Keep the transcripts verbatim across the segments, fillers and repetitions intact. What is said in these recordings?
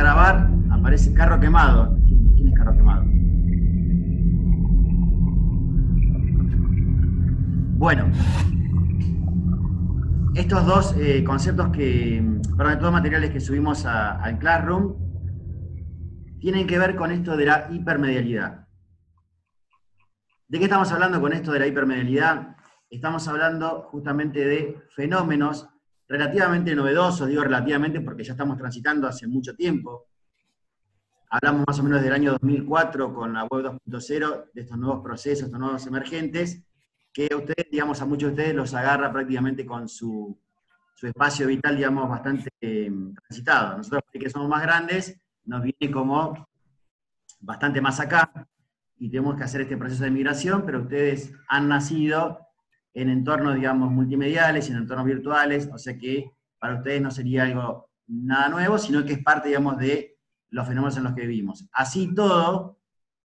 grabar, aparece Carro Quemado. ¿Quién, quién es Carro Quemado? Bueno, estos dos eh, conceptos que, perdón, estos dos materiales que subimos a, al Classroom tienen que ver con esto de la hipermedialidad. ¿De qué estamos hablando con esto de la hipermedialidad? Estamos hablando justamente de fenómenos relativamente novedosos, digo relativamente porque ya estamos transitando hace mucho tiempo. Hablamos más o menos del año dos mil cuatro con la web dos punto cero, de estos nuevos procesos, estos nuevos emergentes, que a ustedes, digamos, a muchos de ustedes los agarra prácticamente con su, su espacio vital, digamos, bastante eh, transitado. Nosotros, que somos más grandes, nos viene como bastante más acá, y tenemos que hacer este proceso de migración, pero ustedes han nacido en entornos, digamos, multimediales, en entornos virtuales, o sea que para ustedes no sería algo nada nuevo, sino que es parte, digamos, de los fenómenos en los que vivimos. Así todo,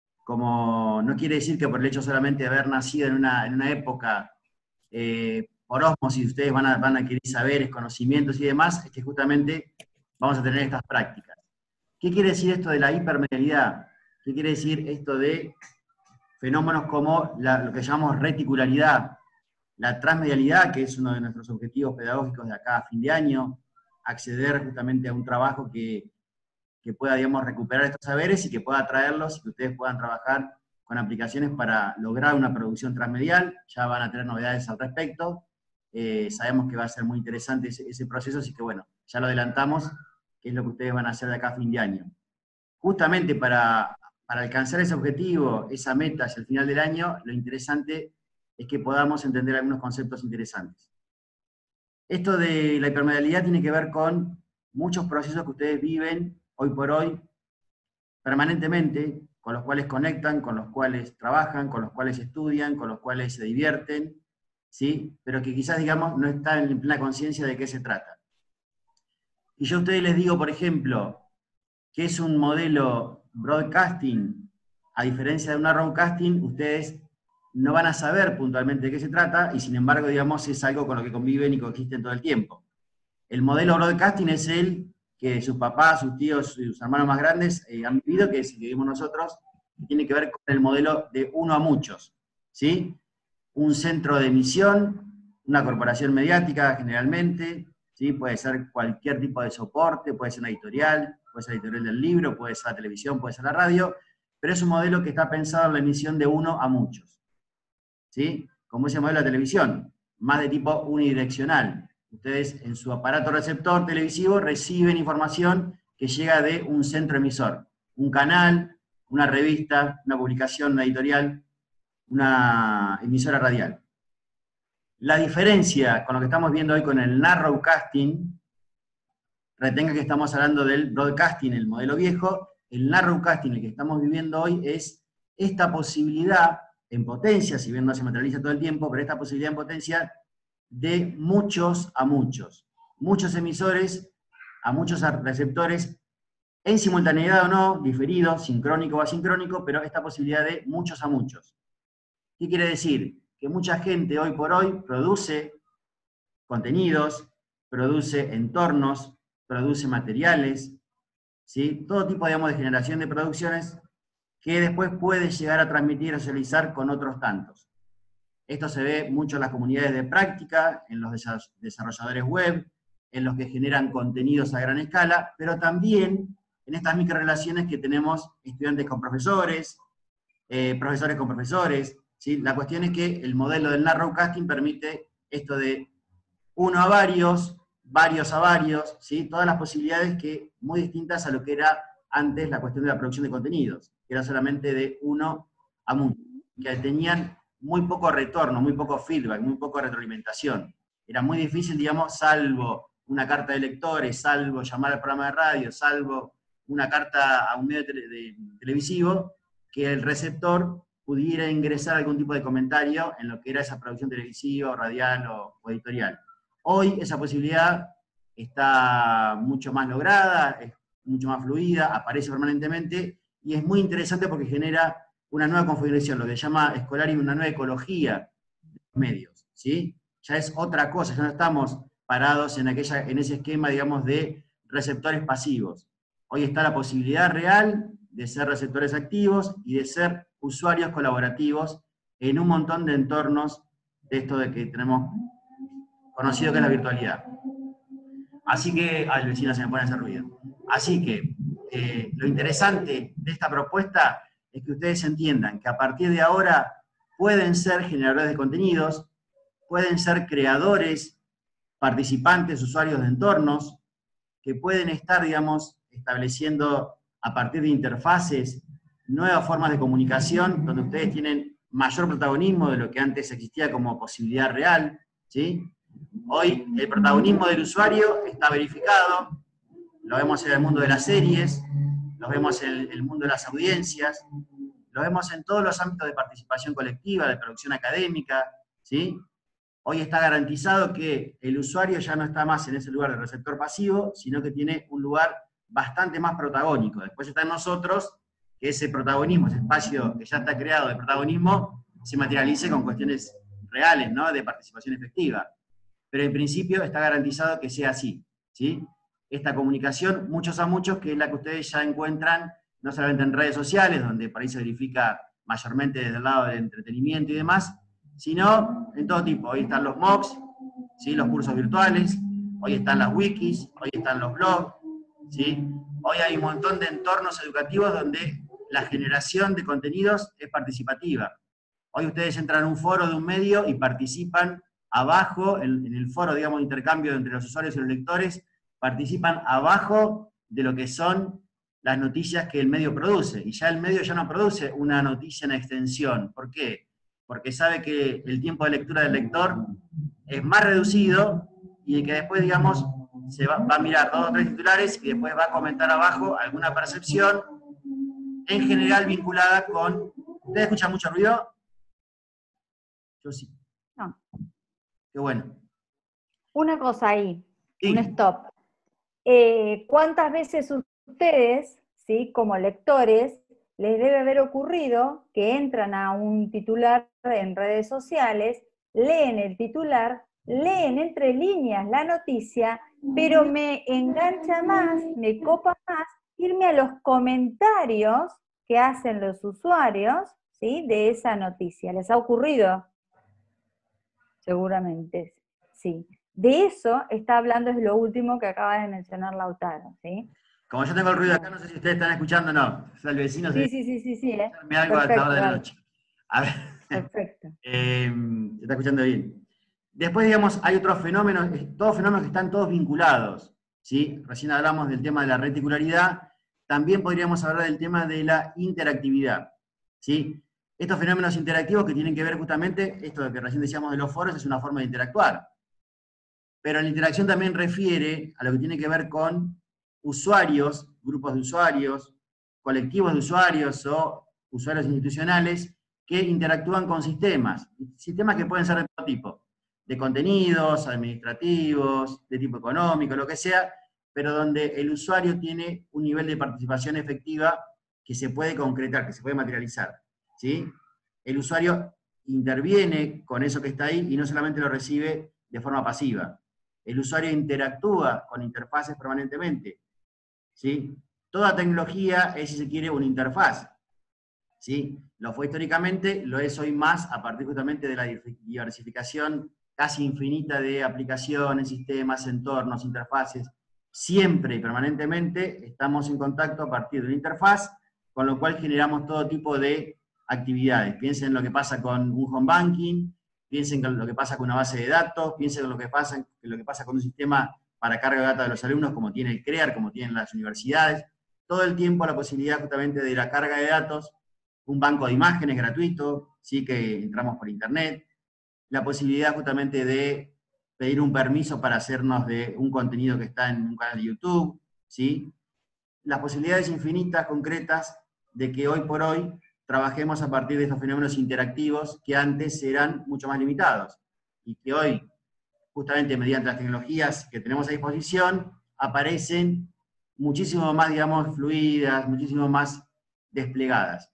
como no quiere decir que por el hecho solamente de haber nacido en una, en una época eh, por ósmosis, ustedes van a, van a adquirir saberes, conocimientos y demás, es que justamente vamos a tener estas prácticas. ¿Qué quiere decir esto de la hipermedialidad? ¿Qué quiere decir esto de fenómenos como la, lo que llamamos reticularidad, la transmedialidad, que es uno de nuestros objetivos pedagógicos de acá a fin de año, acceder justamente a un trabajo que, que pueda, digamos, recuperar estos saberes y que pueda traerlos y que ustedes puedan trabajar con aplicaciones para lograr una producción transmedial. Ya van a tener novedades al respecto. Eh, sabemos que va a ser muy interesante ese, ese proceso, así que bueno, ya lo adelantamos, que es lo que ustedes van a hacer de acá a fin de año. Justamente para, para alcanzar ese objetivo, esa meta hacia el final del año, lo interesante es que podamos entender algunos conceptos interesantes. Esto de la hipermedialidad tiene que ver con muchos procesos que ustedes viven hoy por hoy, permanentemente, con los cuales conectan, con los cuales trabajan, con los cuales estudian, con los cuales se divierten, ¿sí? Pero que quizás, digamos, no están en plena conciencia de qué se trata. Y yo a ustedes les digo, por ejemplo, que es un modelo broadcasting, a diferencia de un narrowcasting, ustedes no van a saber puntualmente de qué se trata, y sin embargo, digamos, es algo con lo que conviven y coexisten todo el tiempo. El modelo broadcasting es el que sus papás, sus tíos, sus hermanos más grandes eh, han vivido, que es el que vivimos nosotros, que tiene que ver con el modelo de uno a muchos, ¿sí? Un centro de emisión, una corporación mediática generalmente, ¿sí? Puede ser cualquier tipo de soporte, puede ser una editorial, puede ser la editorial del libro, puede ser la televisión, puede ser la radio, pero es un modelo que está pensado en la emisión de uno a muchos, ¿sí? Como ese modelo de la televisión, más de tipo unidireccional. Ustedes en su aparato receptor televisivo reciben información que llega de un centro emisor, un canal, una revista, una publicación, una editorial, una emisora radial. La diferencia con lo que estamos viendo hoy con el narrowcasting, retenga que estamos hablando del broadcasting, el modelo viejo, el narrowcasting, el que estamos viviendo hoy, es esta posibilidad en potencia, si bien no se materializa todo el tiempo, pero esta posibilidad en potencia de muchos a muchos. Muchos emisores a muchos receptores, en simultaneidad o no, diferido, sincrónico o asincrónico, pero esta posibilidad de muchos a muchos. ¿Qué quiere decir? Que mucha gente hoy por hoy produce contenidos, produce entornos, produce materiales, ¿sí? Todo tipo, digamos, de generación de producciones que después puede llegar a transmitir o socializar con otros tantos. Esto se ve mucho en las comunidades de práctica, en los desarrolladores web, en los que generan contenidos a gran escala, pero también en estas microrelaciones que tenemos estudiantes con profesores, eh, profesores con profesores, ¿sí? La cuestión es que el modelo del narrowcasting permite esto de uno a varios, varios a varios, ¿sí? Todas las posibilidades que, muy distintas a lo que era antes la cuestión de la producción de contenidos, que era solamente de uno a muchos, que tenían muy poco retorno, muy poco feedback, muy poco retroalimentación. Era muy difícil, digamos, salvo una carta de lectores, salvo llamar al programa de radio, salvo una carta a un medio tele, de, televisivo, que el receptor pudiera ingresar algún tipo de comentario en lo que era esa producción televisiva, o radial o, o editorial. Hoy esa posibilidad está mucho más lograda, es mucho más fluida, aparece permanentemente, y es muy interesante porque genera una nueva configuración, lo que se llama Escolarium, una nueva ecología de los medios, ¿sí? Ya es otra cosa, ya no estamos parados en, aquella, en ese esquema, digamos, de receptores pasivos. Hoy está la posibilidad real de ser receptores activos y de ser usuarios colaborativos en un montón de entornos de esto de que tenemos conocido que es la virtualidad. Así que, al vecino se me pone a hacer ruido. Así que, eh, lo interesante de esta propuesta es que ustedes entiendan que a partir de ahora pueden ser generadores de contenidos, pueden ser creadores, participantes, usuarios de entornos, que pueden estar, digamos, estableciendo a partir de interfaces nuevas formas de comunicación, donde ustedes tienen mayor protagonismo de lo que antes existía como posibilidad real, ¿sí? Hoy el protagonismo del usuario está verificado, lo vemos en el mundo de las series, lo vemos en el mundo de las audiencias, lo vemos en todos los ámbitos de participación colectiva, de producción académica, ¿sí? Hoy está garantizado que el usuario ya no está más en ese lugar de receptor pasivo, sino que tiene un lugar bastante más protagónico. Después está en nosotros que ese protagonismo, ese espacio que ya está creado de protagonismo, se materialice con cuestiones reales, ¿no? De participación efectiva. Pero en principio está garantizado que sea así, ¿sí? Esta comunicación, muchos a muchos, que es la que ustedes ya encuentran, no solamente en redes sociales, donde por ahí se verifica mayormente desde el lado del entretenimiento y demás, sino en todo tipo. Hoy están los MOOCs, ¿sí? Los cursos virtuales, hoy están las wikis, hoy están los blogs, ¿sí? Hoy hay un montón de entornos educativos donde la generación de contenidos es participativa. Hoy ustedes entran a un foro de un medio y participan abajo, en, en el foro, digamos, de intercambio entre los usuarios y los lectores, participan abajo de lo que son las noticias que el medio produce. Y ya el medio ya no produce una noticia en extensión. ¿Por qué? Porque sabe que el tiempo de lectura del lector es más reducido y que después, digamos, se va, va a mirar dos o tres titulares y después va a comentar abajo alguna percepción, en general vinculada con... ¿Ustedes escuchan mucho ruido? Yo sí. No. Qué bueno. Una cosa ahí, Sí. un stop. Eh, ¿Cuántas veces ustedes, ¿sí? Como lectores, les debe haber ocurrido que entran a un titular en redes sociales, leen el titular, leen entre líneas la noticia, pero me engancha más, me copa más irme a los comentarios que hacen los usuarios, ¿sí? De esa noticia? ¿Les ha ocurrido? Seguramente, sí. De eso está hablando, es lo último que acaba de mencionar Lautaro, ¿sí? Como yo tengo el ruido acá, no sé si ustedes están escuchando o no. O sea, el vecino Sí, se... sí, sí, sí, sí, ¿eh? algo a esta hora de la Perfecto, noche. A ver. perfecto. Eh, se está escuchando bien. Después, digamos, hay otros fenómenos, todos fenómenos que están todos vinculados, ¿sí? Recién hablamos del tema de la reticularidad, también podríamos hablar del tema de la interactividad, ¿sí? Estos fenómenos interactivos que tienen que ver justamente, esto de que recién decíamos de los foros, es una forma de interactuar. Pero la interacción también refiere a lo que tiene que ver con usuarios, grupos de usuarios, colectivos de usuarios o usuarios institucionales que interactúan con sistemas, sistemas que pueden ser de todo tipo, de contenidos, administrativos, de tipo económico, lo que sea, pero donde el usuario tiene un nivel de participación efectiva que se puede concretar, que se puede materializar, ¿sí? El usuario interviene con eso que está ahí y no solamente lo recibe de forma pasiva. El usuario interactúa con interfaces permanentemente, ¿sí? Toda tecnología es, si se quiere, una interfaz, ¿sí? Lo fue históricamente, lo es hoy más a partir justamente de la diversificación casi infinita de aplicaciones, sistemas, entornos, interfaces. Siempre y permanentemente estamos en contacto a partir de una interfaz, con lo cual generamos todo tipo de actividades. Piensen en lo que pasa con un home banking, piensen en lo que pasa con una base de datos, piensen en lo que pasa, en lo que pasa con un sistema para carga de datos de los alumnos, como tiene el CREAR, como tienen las universidades. Todo el tiempo la posibilidad justamente de la carga de datos, un banco de imágenes gratuito, ¿sí? Que entramos por internet, la posibilidad justamente de pedir un permiso para hacernos de un contenido que está en un canal de YouTube, ¿sí? Las posibilidades infinitas, concretas, de que hoy por hoy trabajemos a partir de estos fenómenos interactivos que antes eran mucho más limitados, y que hoy, justamente mediante las tecnologías que tenemos a disposición, aparecen muchísimo más, digamos, fluidas, muchísimo más desplegadas.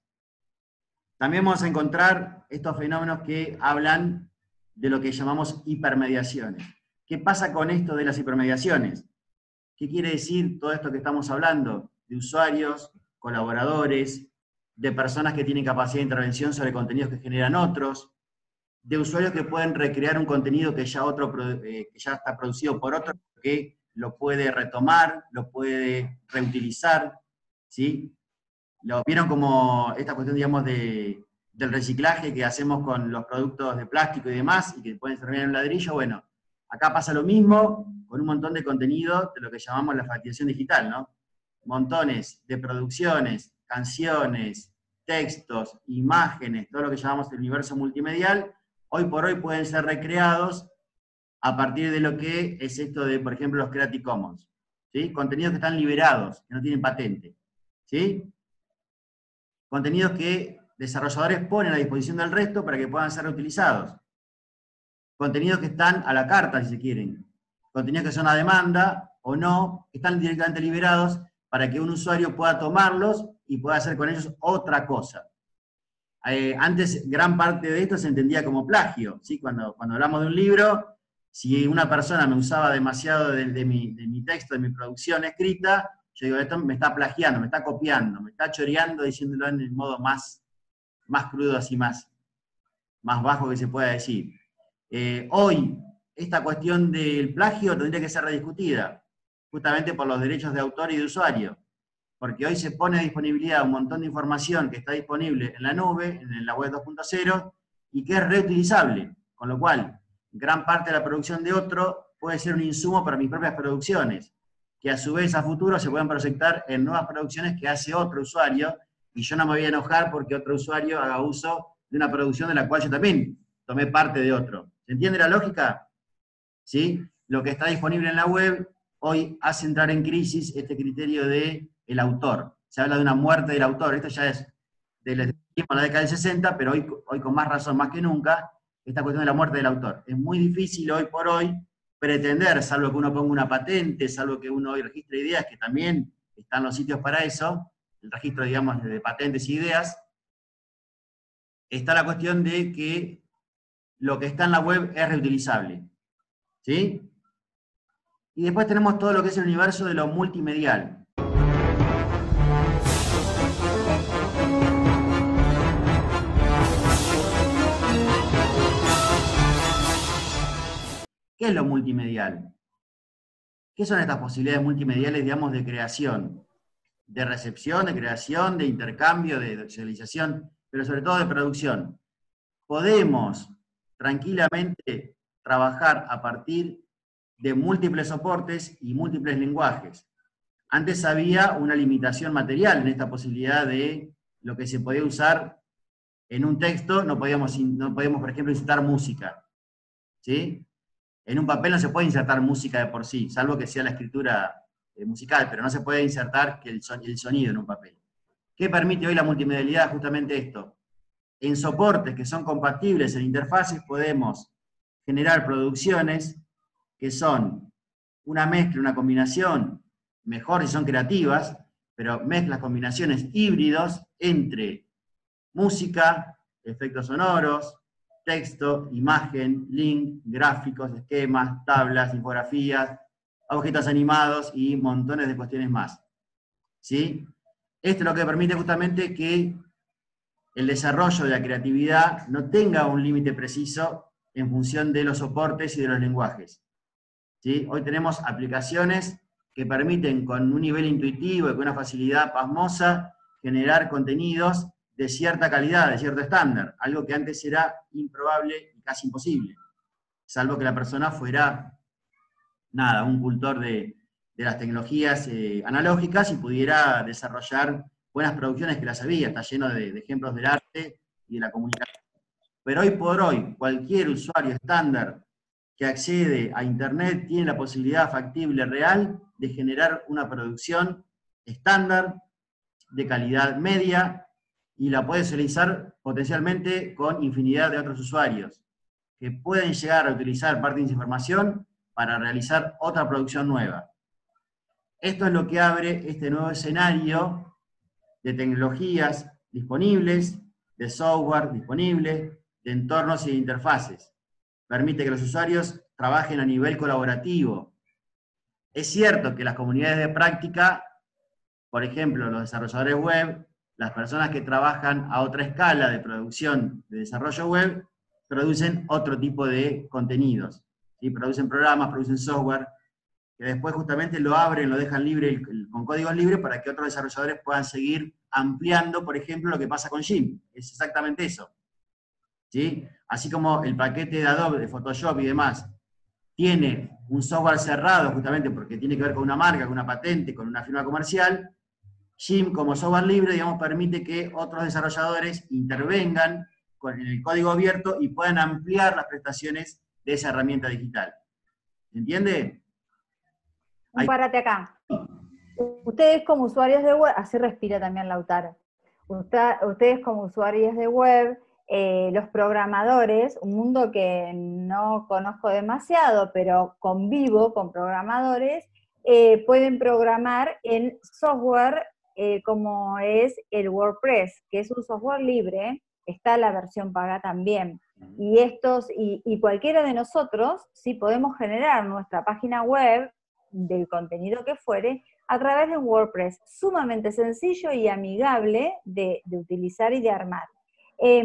También vamos a encontrar estos fenómenos que hablan de lo que llamamos hipermediaciones. ¿Qué pasa con esto de las hipermediaciones? ¿Qué quiere decir todo esto que estamos hablando? de usuarios, colaboradores, de personas que tienen capacidad de intervención sobre contenidos que generan otros, de usuarios que pueden recrear un contenido que ya, otro, eh, que ya está producido por otro, que lo puede retomar, lo puede reutilizar, ¿sí? Lo vieron como esta cuestión, digamos, de, del reciclaje que hacemos con los productos de plástico y demás, y que pueden terminar en un ladrillo. Bueno, acá pasa lo mismo con un montón de contenido de lo que llamamos la facturación digital, ¿no? Montones de producciones, canciones, textos, imágenes, todo lo que llamamos el universo multimedial, hoy por hoy pueden ser recreados a partir de lo que es esto de, por ejemplo, los Creative Commons, ¿sí? Contenidos que están liberados, que no tienen patente, ¿sí? Contenidos que desarrolladores ponen a disposición del resto para que puedan ser reutilizados. Contenidos que están a la carta, si se quieren. Contenidos que son a demanda o no, que están directamente liberados para que un usuario pueda tomarlos y pueda hacer con ellos otra cosa. Eh, antes, gran parte de esto se entendía como plagio, ¿sí? Cuando, cuando hablamos de un libro, si una persona me usaba demasiado de, de, mi, de mi texto, de mi producción escrita, yo digo, esto me está plagiando, me está copiando, me está choreando, diciéndolo en el modo más, más crudo, así más, más bajo que se pueda decir. Eh, hoy, esta cuestión del plagio tendría que ser rediscutida, justamente por los derechos de autor y de usuario, porque hoy se pone a disponibilidad un montón de información que está disponible en la nube, en la web dos punto cero, y que es reutilizable, con lo cual, gran parte de la producción de otro puede ser un insumo para mis propias producciones, que a su vez a futuro se pueden proyectar en nuevas producciones que hace otro usuario, y yo no me voy a enojar porque otro usuario haga uso de una producción de la cual yo también tomé parte de otro. ¿Se entiende la lógica? ¿Sí? Lo que está disponible en la web hoy hace entrar en crisis este criterio de el autor. Se habla de una muerte del autor, esto ya es de la década del sesenta, pero hoy, hoy con más razón, más que nunca, esta cuestión de la muerte del autor. Es muy difícil hoy por hoy pretender, salvo que uno ponga una patente, salvo que uno hoy registre ideas, que también están los sitios para eso, el registro, digamos, de patentes e ideas, está la cuestión de que lo que está en la web es reutilizable, ¿sí? Y después tenemos todo lo que es el universo de lo multimedial. ¿Qué es lo multimedial? ¿Qué son estas posibilidades multimediales, digamos, de creación? De recepción, de creación, de intercambio, de socialización, pero sobre todo de producción. Podemos tranquilamente trabajar a partir de múltiples soportes y múltiples lenguajes. Antes había una limitación material en esta posibilidad de lo que se podía usar en un texto, no podíamos, no podíamos por ejemplo, insertar música, ¿sí? En un papel no se puede insertar música de por sí, salvo que sea la escritura eh, musical, pero no se puede insertar que el, son, el sonido en un papel. ¿Qué permite hoy la multimedialidad? Justamente esto. En soportes que son compatibles en interfaces podemos generar producciones que son una mezcla, una combinación, mejor si son creativas, pero mezclas, combinaciones híbridos entre música, efectos sonoros, texto, imagen, link, gráficos, esquemas, tablas, infografías, objetos animados y montones de cuestiones más. ¿Sí? Esto es lo que permite justamente que el desarrollo de la creatividad no tenga un límite preciso en función de los soportes y de los lenguajes. ¿Sí? Hoy tenemos aplicaciones que permiten con un nivel intuitivo y con una facilidad pasmosa generar contenidos de cierta calidad, de cierto estándar, algo que antes era improbable y casi imposible, salvo que la persona fuera, nada, un cultor de, de las tecnologías eh, analógicas y pudiera desarrollar buenas producciones que las había, está lleno de, de ejemplos del arte y de la comunicación. Pero hoy por hoy, cualquier usuario estándar que accede a Internet tiene la posibilidad factible, real, de generar una producción estándar, de calidad media, y la puede socializar potencialmente con infinidad de otros usuarios, que pueden llegar a utilizar parte de esa información para realizar otra producción nueva. Esto es lo que abre este nuevo escenario de tecnologías disponibles, de software disponible, de entornos y de interfaces. Permite que los usuarios trabajen a nivel colaborativo. Es cierto que las comunidades de práctica por ejemplo, los desarrolladores web, las personas que trabajan a otra escala de producción de desarrollo web, producen otro tipo de contenidos, ¿sí? Producen programas, producen software, que después justamente lo abren, lo dejan libre, el, el, con códigos libres, para que otros desarrolladores puedan seguir ampliando, por ejemplo, lo que pasa con Jim. Es exactamente eso, ¿sí? Así como el paquete de Adobe, de Photoshop y demás, tiene un software cerrado, justamente porque tiene que ver con una marca, con una patente, con una firma comercial, Jim, como software libre, digamos, permite que otros desarrolladores intervengan con, en el código abierto y puedan ampliar las prestaciones de esa herramienta digital. ¿Se entiende? Un párate acá. Ustedes como usuarios de web, así respira también Lautaro, Usted, ustedes como usuarios de web, eh, los programadores, un mundo que no conozco demasiado, pero convivo con programadores, eh, pueden programar en software eh, como es el WordPress, que es un software libre, está la versión paga también. Y estos, y, y cualquiera de nosotros, sí, podemos generar nuestra página web del contenido que fuere, a través de un WordPress sumamente sencillo y amigable de, de utilizar y de armar. Eh,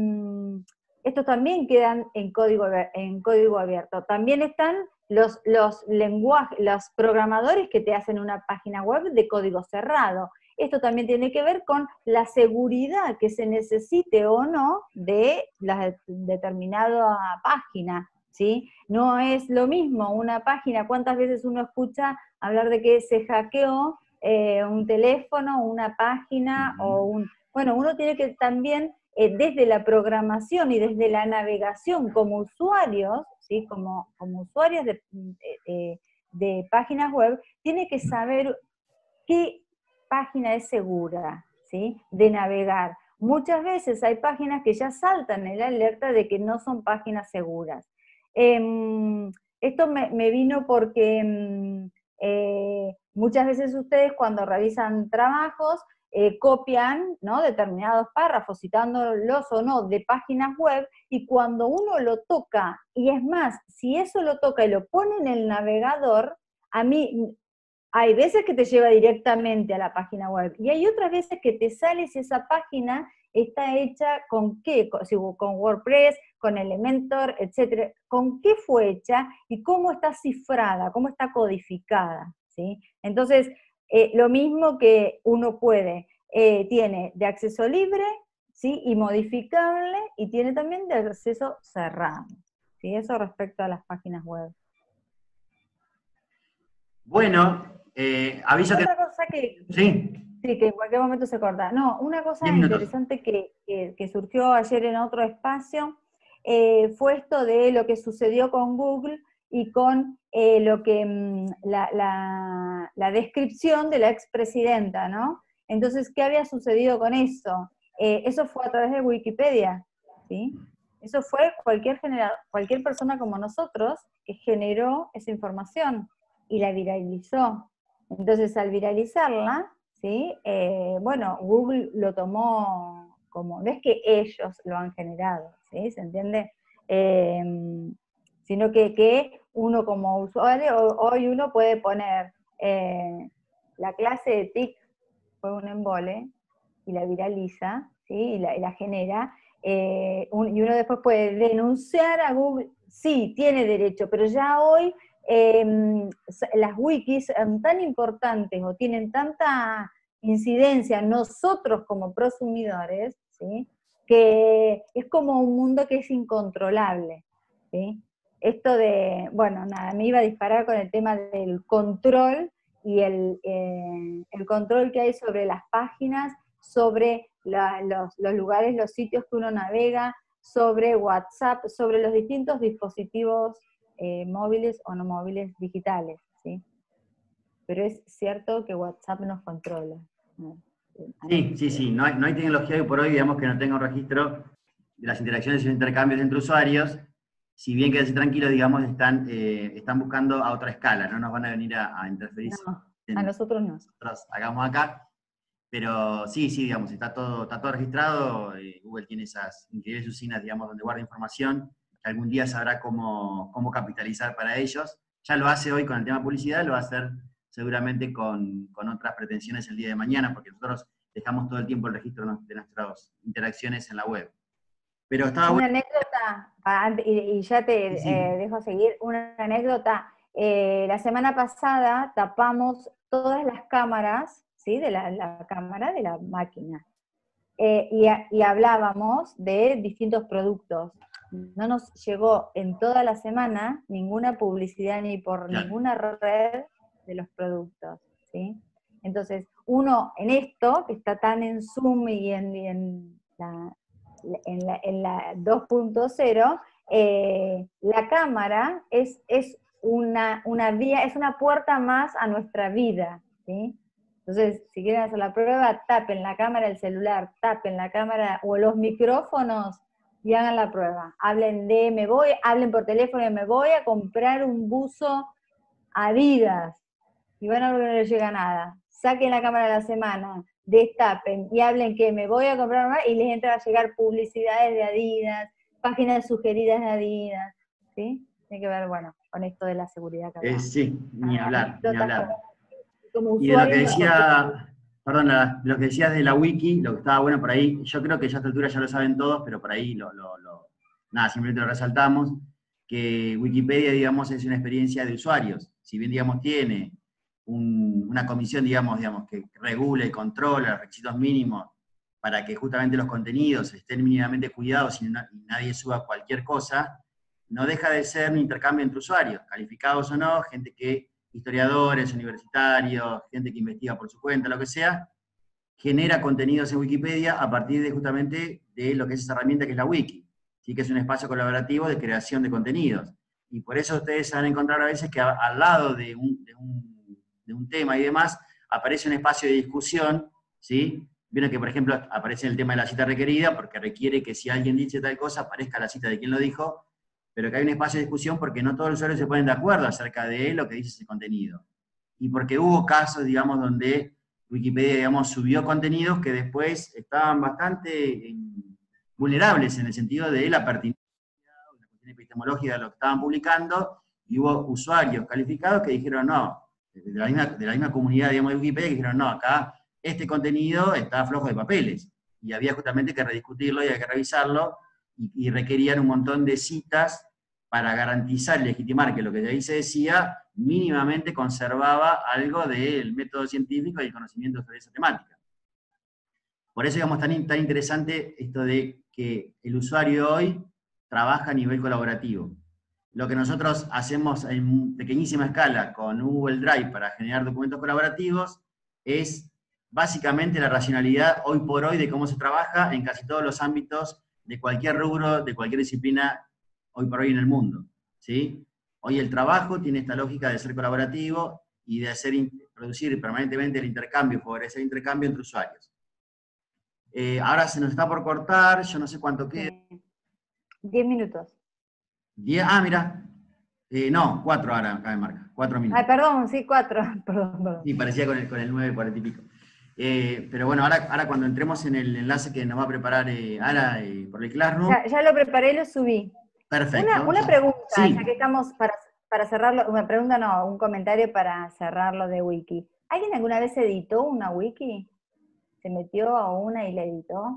estos también quedan en código, en código abierto. También están los, los lenguajes, los programadores que te hacen una página web de código cerrado. Esto también tiene que ver con la seguridad que se necesite o no de la determinada página, ¿sí? No es lo mismo una página, cuántas veces uno escucha hablar de que se hackeó eh, un teléfono, una página, uh-huh. o un... Bueno, uno tiene que también, eh, desde la programación y desde la navegación como usuarios, ¿sí? como, como usuarios de, de, de páginas web, tiene que saber qué página es segura, ¿sí? De navegar. Muchas veces hay páginas que ya saltan el alerta de que no son páginas seguras. Eh, esto me, me vino porque eh, muchas veces ustedes cuando realizan trabajos eh, copian, ¿no?, determinados párrafos, citándolos o no, de páginas web, y cuando uno lo toca, y es más, si eso lo toca y lo pone en el navegador, a mí... Hay veces que te lleva directamente a la página web, y hay otras veces que te sale si esa página está hecha con qué, con WordPress, con Elementor, etcétera, con qué fue hecha y cómo está cifrada, cómo está codificada, ¿sí? Entonces, eh, lo mismo que uno puede, eh, tiene de acceso libre, ¿sí?, y modificable, y tiene también de acceso cerrado, ¿sí? Eso respecto a las páginas web. Bueno, eh, aviso Otra que... cosa que... Sí. Sí, que en cualquier momento se corta. No, una cosa interesante que, que, que surgió ayer en otro espacio eh, fue esto de lo que sucedió con Google y con eh, lo que mmm, la, la, la descripción de la expresidenta, ¿no? Entonces, ¿qué había sucedido con eso? Eh, eso fue a través de Wikipedia, ¿sí? Eso fue cualquier, genera- cualquier persona como nosotros que generó esa información y la viralizó. Entonces, al viralizarla, ¿sí? Eh, bueno, Google lo tomó como, no es que ellos lo han generado, ¿sí? ¿Se entiende? Eh, sino que, que uno como usuario, hoy uno puede poner eh, la clase de T I C fue un embole, y la viraliza, ¿sí? Y la, y la genera, eh, un, y uno después puede denunciar a Google, sí, tiene derecho, pero ya hoy eh, las wikis son tan importantes o tienen tanta incidencia nosotros como prosumidores, ¿sí?, que es como un mundo que es incontrolable, ¿sí? Esto de, bueno, nada, me iba a disparar con el tema del control y el, eh, el control que hay sobre las páginas, sobre la, los, los lugares, los sitios que uno navega, sobre WhatsApp, sobre los distintos dispositivos eh, móviles o no móviles digitales, ¿sí? Pero es cierto que WhatsApp nos controla, ¿no? Sí, sí, sí, no hay, no hay tecnología hoy por hoy, digamos, que no tenga un registro de las interacciones y los intercambios entre usuarios, si bien quédense tranquilos, digamos, están, eh, están buscando a otra escala, no nos van a venir a, a interferir. No, a nosotros no. Nosotros hagamos acá, pero sí, sí, digamos, está todo, está todo registrado, eh, Google tiene esas increíbles usinas, digamos, donde guarda información, que algún día sabrá cómo, cómo capitalizar para ellos, ya lo hace hoy con el tema publicidad, lo va a hacer seguramente con, con otras pretensiones el día de mañana, porque nosotros dejamos todo el tiempo el registro de nuestras interacciones en la web. Pero estaba Una bueno. anécdota, y, y ya te Sí, sí. eh, dejo seguir, una anécdota. Eh, la semana pasada tapamos todas las cámaras, ¿sí? De la, la cámara de la máquina. Eh, y, y hablábamos de distintos productos. No nos llegó en toda la semana ninguna publicidad ni por Claro. ninguna red de los productos, ¿sí? Entonces, uno en esto, que está tan en Zoom y en, y en la, en la, en la dos punto cero, eh, la cámara es, es una, una vía, es una puerta más a nuestra vida, ¿sí? Entonces, si quieren hacer la prueba, tapen la cámara del celular, tapen la cámara o los micrófonos y hagan la prueba. Hablen de, me voy, hablen por teléfono, me voy a comprar un buzo Adidas. Y van a ver que no les llega nada. Saquen la cámara de la semana, destapen y hablen que me voy a comprar una y les entra a llegar publicidades de Adidas, páginas sugeridas de Adidas. ¿Sí? Tiene que ver, bueno, con esto de la seguridad que Eh, hablamos. sí, ni hablar, ni hablar. Como Y de lo que usuarios decía, perdón, de lo que decías de la wiki, lo que estaba bueno por ahí, yo creo que ya a esta altura ya lo saben todos, pero por ahí lo, lo, lo nada, simplemente lo resaltamos, que Wikipedia, digamos, es una experiencia de usuarios. Si bien, digamos, tiene un, una comisión, digamos, digamos, que regule y controla los requisitos mínimos para que justamente los contenidos estén mínimamente cuidados y, na, y nadie suba cualquier cosa, no deja de ser un intercambio entre usuarios, calificados o no, gente que, historiadores, universitarios, gente que investiga por su cuenta, lo que sea, genera contenidos en Wikipedia a partir de justamente de lo que es esa herramienta que es la wiki, ¿sí? Que es un espacio colaborativo de creación de contenidos. Y por eso ustedes van a encontrar a veces que a, al lado de un, de, un, de un tema y demás, aparece un espacio de discusión, ¿sí? Vieron que, por ejemplo, aparece el tema de la cita requerida, porque requiere que si alguien dice tal cosa, aparezca la cita de quien lo dijo, pero que hay un espacio de discusión porque no todos los usuarios se ponen de acuerdo acerca de lo que dice ese contenido. Y porque hubo casos, digamos, donde Wikipedia, digamos, subió contenidos que después estaban bastante eh, vulnerables en el sentido de la pertinencia, la cuestión epistemológica de lo que estaban publicando, y hubo usuarios calificados que dijeron no, de la misma, de la misma comunidad, digamos, de Wikipedia, que dijeron no, acá este contenido está flojo de papeles, y había justamente que rediscutirlo y había que revisarlo, y, y requerían un montón de citas para garantizar y legitimar que lo que de ahí se decía mínimamente conservaba algo del método científico y el conocimiento sobre esa temática. Por eso, digamos, tan, tan interesante esto de que el usuario hoy trabaja a nivel colaborativo. Lo que nosotros hacemos en pequeñísima escala con Google Drive para generar documentos colaborativos es básicamente la racionalidad hoy por hoy de cómo se trabaja en casi todos los ámbitos de cualquier rubro, de cualquier disciplina hoy por hoy en el mundo, ¿sí? Hoy el trabajo tiene esta lógica de ser colaborativo y de hacer, producir permanentemente el intercambio, favorecer el intercambio entre usuarios. Eh, ahora se nos está por cortar, yo no sé cuánto queda. Diez minutos. Diez, ah, mira. Eh, no, cuatro ahora acá me marca. Cuatro minutos. Ay, perdón, sí, cuatro. Perdón, perdón. Sí, parecía con el, con el nueve, cuarenta y pico. Eh, pero bueno, ahora, ahora cuando entremos en el enlace que nos va a preparar eh, Ara eh, por el Classroom. Ya, ya lo preparé y lo subí. Perfecto. Una, una pregunta, sí. ya que estamos para, para cerrarlo, una pregunta no, un comentario para cerrarlo de wiki. ¿Alguien alguna vez editó una wiki? ¿Se metió a una y la editó?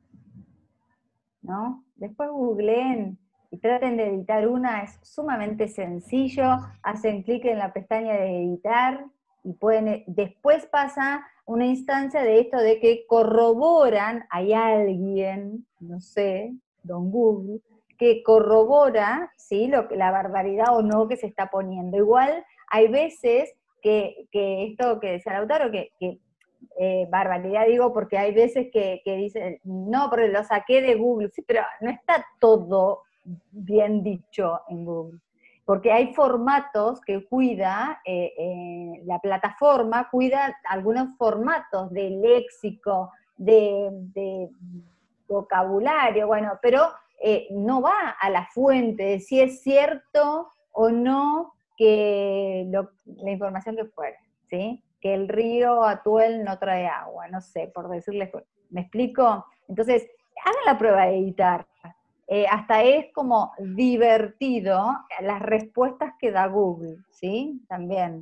¿No? Después googleen y traten de editar una, es sumamente sencillo, hacen clic en la pestaña de editar y pueden, después pasa una instancia de esto de que corroboran, hay alguien, no sé, don Google, que corrobora, ¿sí?, lo, la barbaridad o no que se está poniendo. Igual hay veces que, que esto que decía Lautaro, que, que eh, barbaridad digo porque hay veces que, que dicen, no, pero lo saqué de Google, sí, pero no está todo bien dicho en Google. Porque hay formatos que cuida, eh, eh, la plataforma cuida algunos formatos de léxico, de, de vocabulario, bueno, pero eh, no va a la fuente de si es cierto o no que lo, la información que fuera, ¿sí? Que el río Atuel no trae agua, no sé, por decirles, ¿me explico? Entonces, hagan la prueba de editar. Eh, hasta es como divertido las respuestas que da Google, ¿sí? También.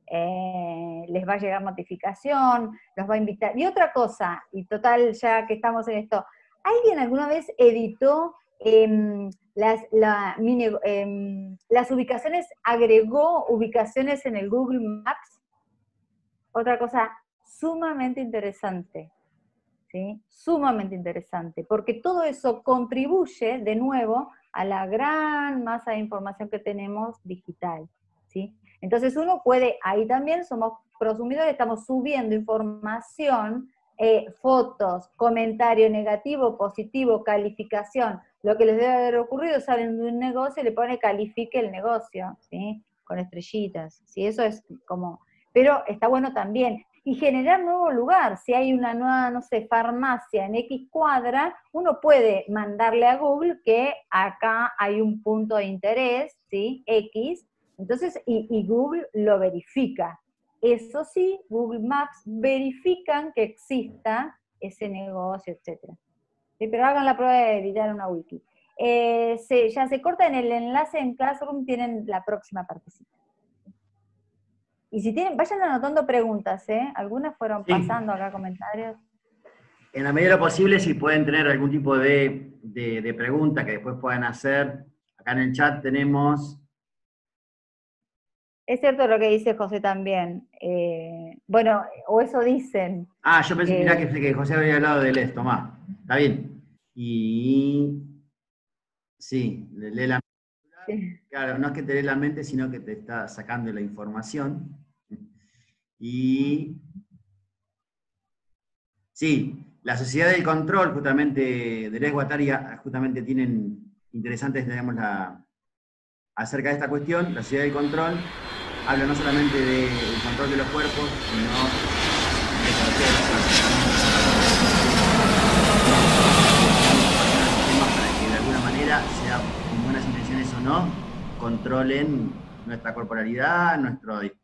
eh, les va a llegar notificación, los va a invitar. Y otra cosa, y total, ya que estamos en esto, ¿alguien alguna vez editó eh, las, la, mi, eh, las ubicaciones, agregó ubicaciones en el Google Maps? Otra cosa sumamente interesante, ¿sí? Sumamente interesante, porque todo eso contribuye, de nuevo, a la gran masa de información que tenemos digital, ¿sí? Entonces uno puede, ahí también somos prosumidores, estamos subiendo información, eh, fotos, comentario negativo, positivo, calificación. Lo que les debe haber ocurrido, salen de un negocio y le pone califique el negocio, ¿sí? Con estrellitas, ¿sí? Eso es como... Pero está bueno también. Y generar nuevo lugar. Si hay una nueva, no sé, farmacia en X cuadra, uno puede mandarle a Google que acá hay un punto de interés, ¿sí? X. Entonces, y, y Google lo verifica. Eso sí, Google Maps verifican que exista ese negocio, etcétera. ¿Sí? Pero hagan la prueba de editar una wiki. Eh, se, ya se corta en el enlace en Classroom, tienen la próxima partecita. Y si tienen, vayan anotando preguntas, ¿eh? Algunas fueron Sí. pasando acá comentarios. En la medida de lo posible, si pueden tener algún tipo de, de, de pregunta que después puedan hacer, acá en el chat tenemos... Es cierto lo que dice José también. Eh, bueno, o eso dicen. Ah, yo pensé, Eh, mirá, que, que José había hablado del esto, tomá. Está bien. Y... Sí, lee la mente. sí. Claro, no es que te lee la mente, sino que te está sacando la información. Y... Sí, la sociedad del control, justamente, Deleuze y Guattari justamente tienen interesantes, digamos, la, acerca de esta cuestión. La sociedad del control habla no solamente del control de los cuerpos, sino de cualquier para que de alguna manera, sea con buenas intenciones o no, controlen nuestra corporalidad, nuestro